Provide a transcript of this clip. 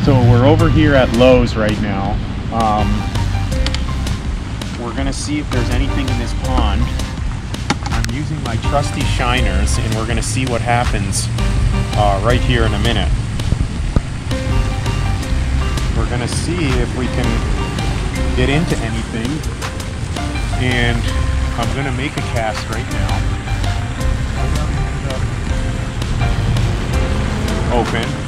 So we're over here at Lowe's right now. We're gonna see if there's anything in this pond. I'm using my trusty shiners, and we're gonna see what happens right here in a minute. We're gonna see if we can get into anything, and I'm gonna make a cast right now. Open.